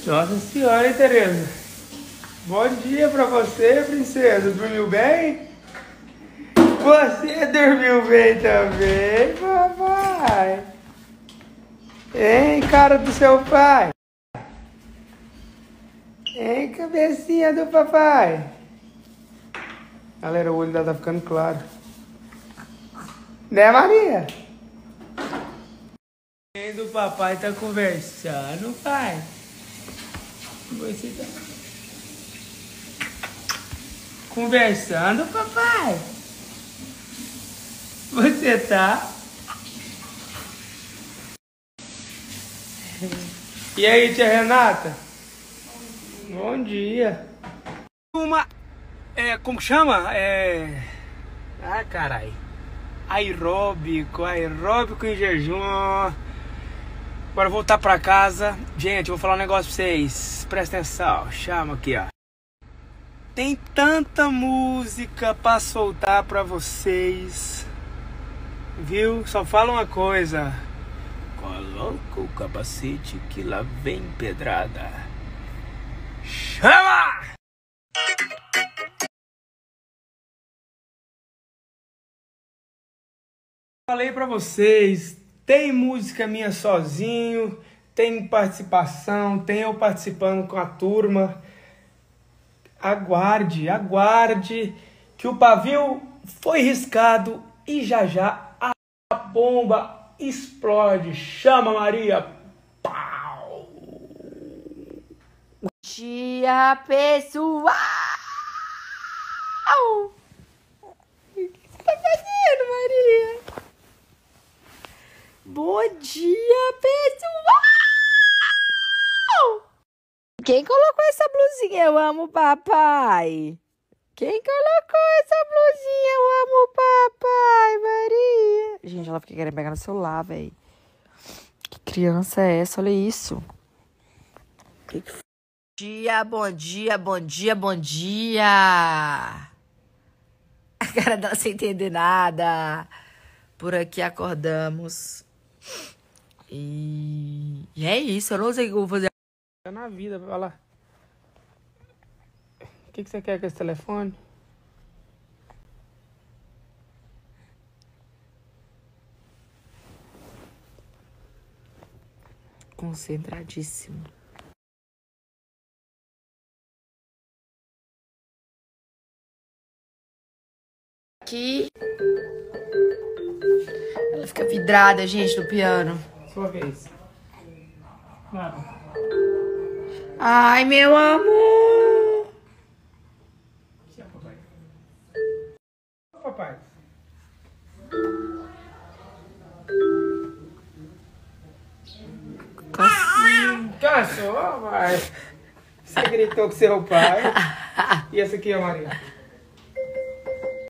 Nossa senhora, hein, Tereza? Bom dia pra você, princesa. Dormiu bem? Você dormiu bem também, papai? Hein, cara do seu pai? Hein, cabecinha do papai? Galera, o olho dela tá ficando claro. Né, Maria? Quem do papai tá conversando, pai? Você tá conversando, papai? Você tá? E aí, tia Renata? Bom dia. Como chama? Ah, carai. Aeróbico em jejum. Agora voltar pra casa. Gente, eu vou falar um negócio pra vocês. Presta atenção. Chama aqui, ó. Tem tanta música pra soltar pra vocês. Viu? Só fala uma coisa. Coloca o capacete que lá vem pedrada. Chama! Falei pra vocês, tem música minha sozinho, tem participação, tem eu participando com a turma. Aguarde que o pavio foi riscado e já a bomba explode. Chama, Maria! Pau! Bom dia, pessoal! O que você tá fazendo, Maria? Bom dia, pessoal! Quem colocou essa blusinha? Eu amo o papai. Quem colocou essa blusinha? Eu amo o papai, Maria. Gente, ela fica querendo pegar no celular, velho. Que criança é essa? Olha isso. Bom dia. A cara dela sem entender nada. Por aqui acordamos. E é isso. Eu não sei o que eu vou fazer. Tá na vida, vai lá. O que você quer com esse telefone? Concentradíssimo. Aqui. Ela fica vidrada, gente, no piano. Sua vez. Claro. Ai, meu amor. Tchau, papai. Papai. Cansou, pai. Você gritou com seu pai. E essa aqui é a Maria.